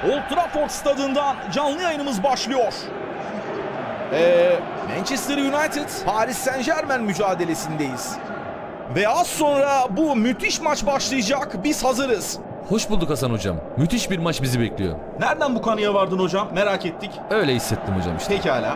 Old Trafford stadından canlı yayınımız başlıyor. Manchester United, Paris Saint-Germain mücadelesindeyiz. Ve az sonra bu müthiş maç başlayacak. Biz hazırız. Hoş bulduk Hasan hocam. Müthiş bir maç bizi bekliyor. Nereden bu kanıya vardın hocam? Merak ettik. Öyle hissettim hocam işte. Pekala.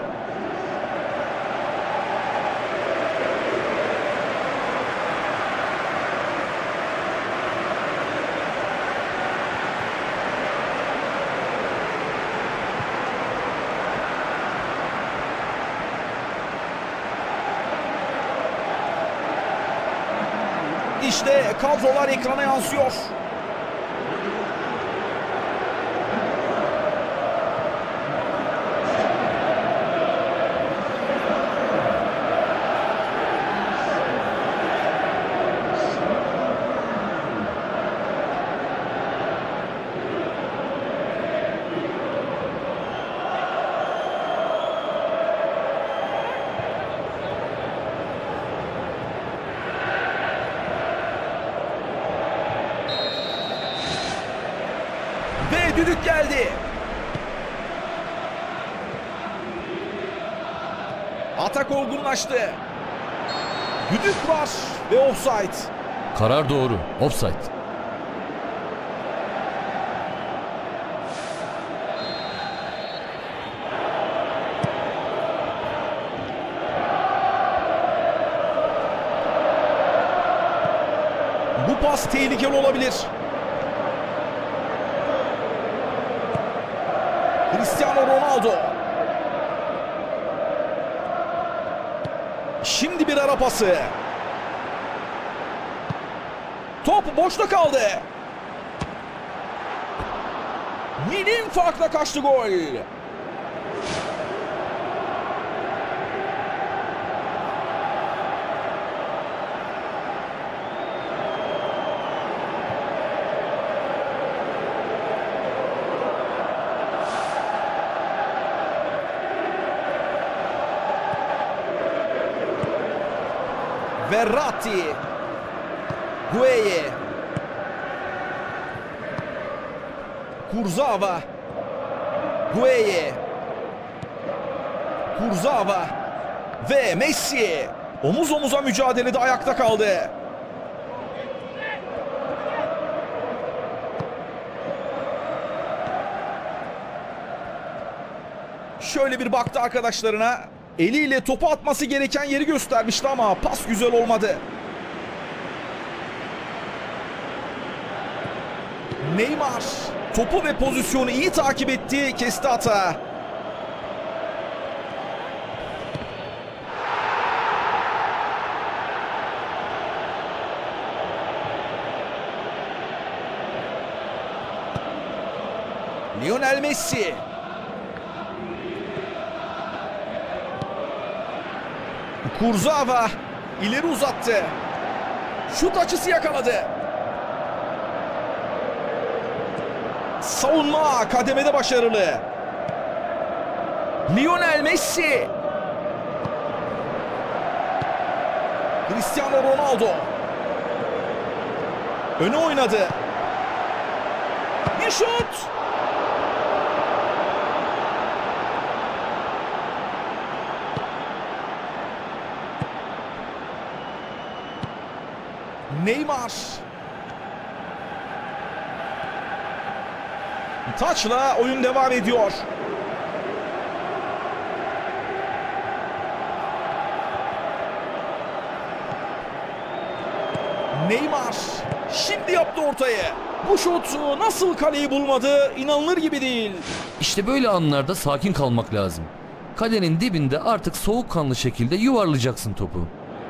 İşte kadrolar ekrana yansıyor. Ve düdük geldi. Atak olgunlaştı. Düdük var ve offside. Karar doğru. Offside. Bu pas tehlikeli olabilir. Cristiano Ronaldo. Şimdi bir ara pası. Top boşta kaldı. Milim farkla kaçtı gol. Verratti. Gueye. Kurzawa. Gueye. Kurzawa. Ve Messi. Omuz omuza mücadelede ayakta kaldı. Şöyle bir baktı arkadaşlarına. Eliyle topu atması gereken yeri göstermişti ama pas güzel olmadı. Neymar topu ve pozisyonu iyi takip etti, kesti hata. Lionel Messi. Kurzawa ileri uzattı. Şut açısı yakaladı. Savunma kademede başarılı. Lionel Messi. Cristiano Ronaldo. Öne oynadı. Bir şut. Neymar. Taçla oyun devam ediyor. Neymar şimdi yaptı ortayı. Bu şut nasıl kaleyi bulmadı inanılır gibi değil. İşte böyle anlarda sakin kalmak lazım. Kalenin dibinde artık soğukkanlı şekilde yuvarlayacaksın topu.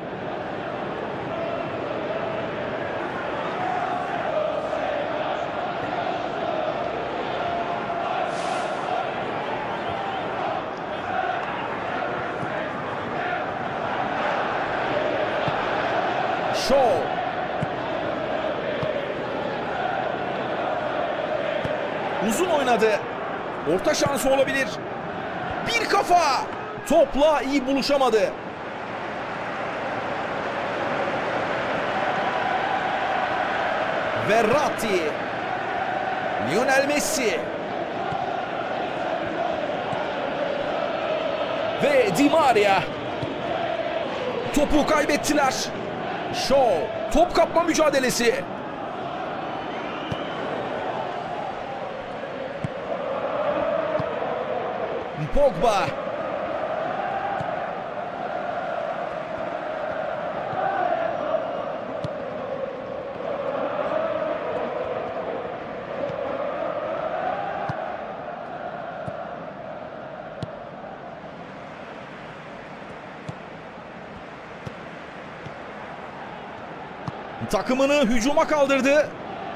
Shaw. Uzun oynadı. Orta şansı olabilir. Bir kafa. Topla iyi buluşamadı. Verratti. Lionel Messi. Ve Di Maria. Topu kaybettiler. Shaw. Top kapma mücadelesi. Pogba. Takımını hücuma kaldırdı.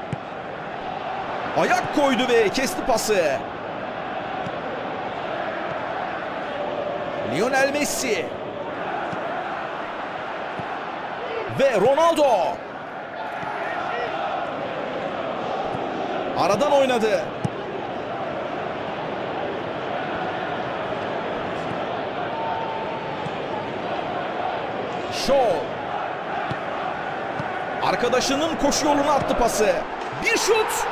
Ayak koydu ve kesti pası. Lionel Messi. Ve Ronaldo. Aradan oynadı. Shaw. Arkadaşının koşu yoluna attı pası. Bir şut.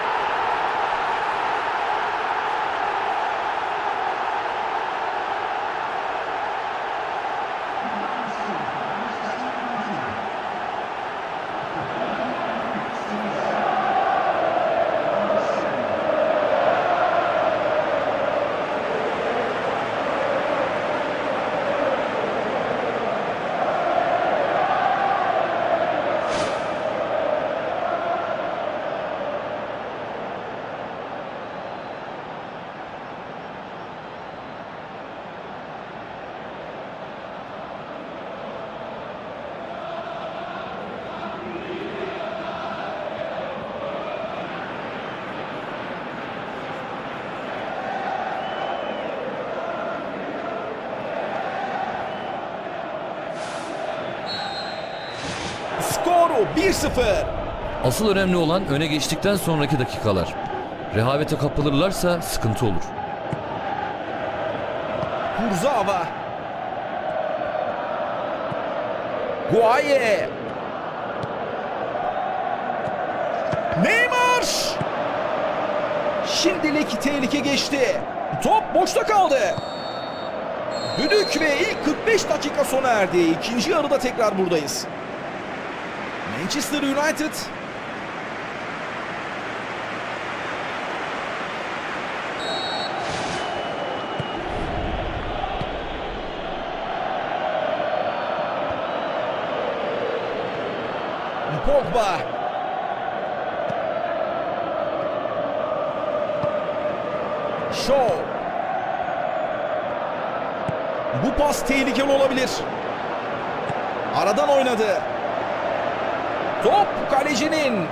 Skoru 1-0. Asıl önemli olan öne geçtikten sonraki dakikalar. Rehavete kapılırlarsa sıkıntı olur. Kurzawa. Guaye. Neymar. Şimdilik tehlike geçti. Top boşta kaldı. Düdük ve ilk 45 dakika sona erdi. İkinci yarıda tekrar buradayız. Manchester United Pogba. Shaw. Bu pas tehlikeli olabilir. Aradan oynadı. Top kalecinin.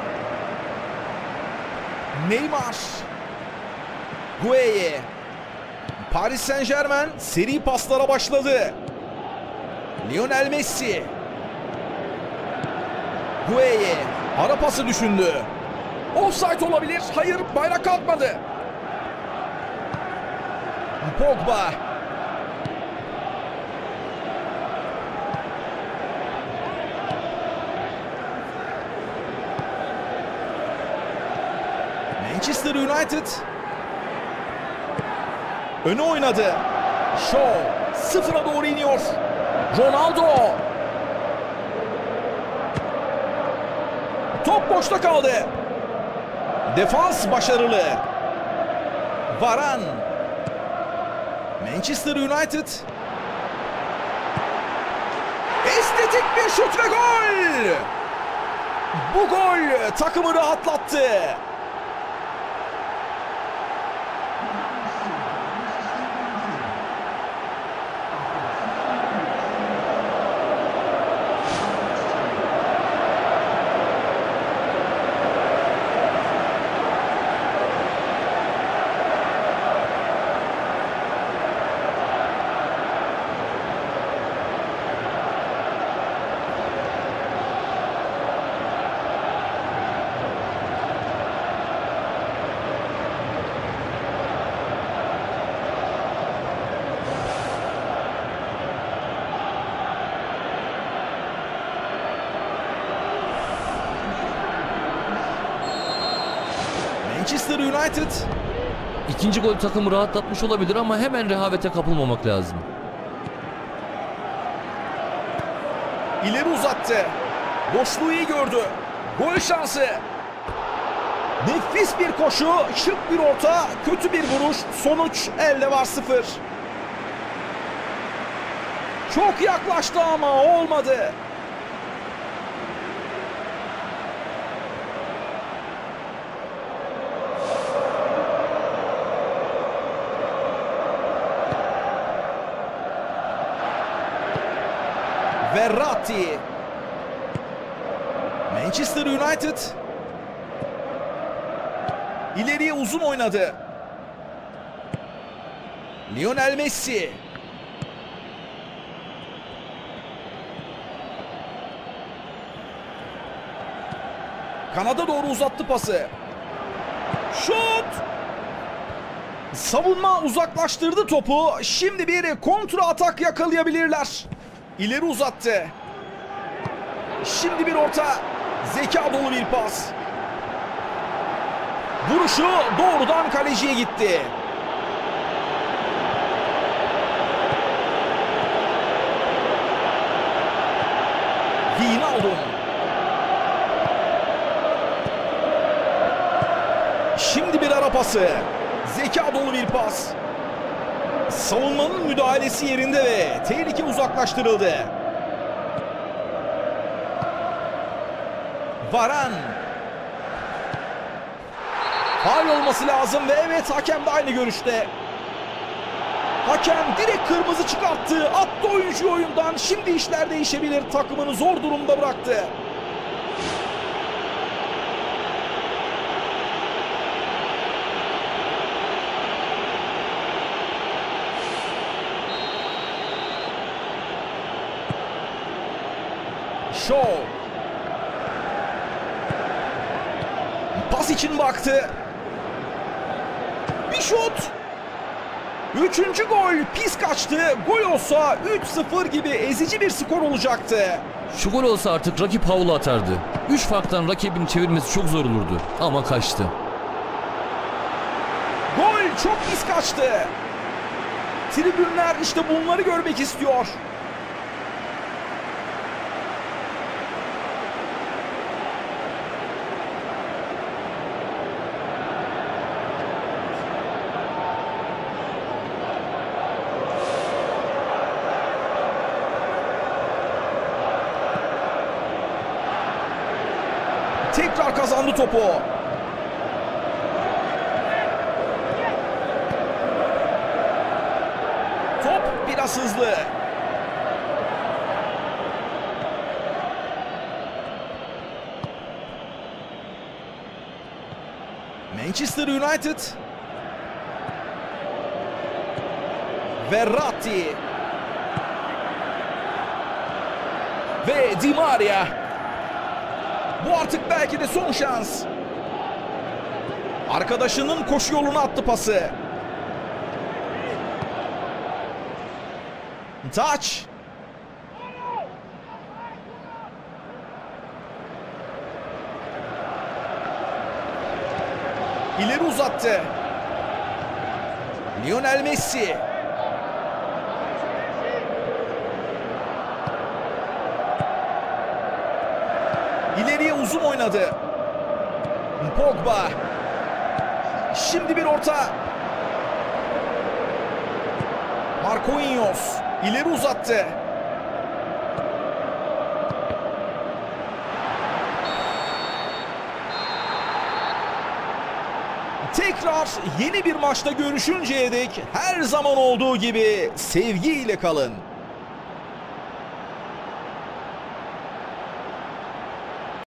Neymar. Gueye. Paris Saint-Germain seri paslara başladı. Lionel Messi. Gueye. Ara pası düşündü. Offside olabilir. Hayır, bayrak kalkmadı. Pogba. Manchester United öne oynadı. Shaw sıfıra doğru iniyor. Ronaldo. Top boşta kaldı. Defans başarılı. Varane. Manchester United. Estetik bir şut ve gol. Bu gol takımı rahatlattı. Manchester United İkinci gol takımı rahatlatmış olabilir ama hemen rehavete kapılmamak lazım. İleri uzattı. Boşluğu iyi gördü. Gol şansı. Nefis bir koşu, şık bir orta, kötü bir vuruş. Sonuç elde var, 0. Çok yaklaştı ama olmadı. Verratti. Manchester United ileriye uzun oynadı. Lionel Messi. Kanada doğru uzattı pası. Şut! Savunma uzaklaştırdı topu. Şimdi bir kontra atak yakalayabilirler. İleri uzattı. Şimdi bir orta. Zeka dolu bir pas. Vuruşu doğrudan kaleciye gitti. Wijnaldum. Şimdi bir ara pası. Zeka dolu bir pas. Savunmanın müdahalesi yerinde ve tehlike uzaklaştırıldı. Varane. Faul olması lazım ve evet, hakem de aynı görüşte. Hakem direkt kırmızı çıkarttı. Attı oyuncuyu oyundan. Şimdi işler değişebilir. Takımını zor durumda bıraktı. Shaw. Pas için baktı. Bir şut. 3. gol pis kaçtı. Gol olsa 3-0 gibi ezici bir skor olacaktı. Şu gol olsa artık rakip havlu atardı. 3 farktan rakibini çevirmesi çok zor olurdu ama kaçtı. Gol çok pis kaçtı. Tribünler işte bunları görmek istiyor. Tekrar kazandı topu. Top biraz hızlı. Manchester United. Verratti. Ve Di Maria. Bu artık belki de son şans. Arkadaşının koşu yoluna attı pası. Touch. İleri uzattı. Lionel Messi. İleriye uzun oynadı. Pogba. Şimdi bir orta. Marquinhos ileri uzattı. Tekrar yeni bir maçta görüşünceye dek her zaman olduğu gibi sevgiyle kalın.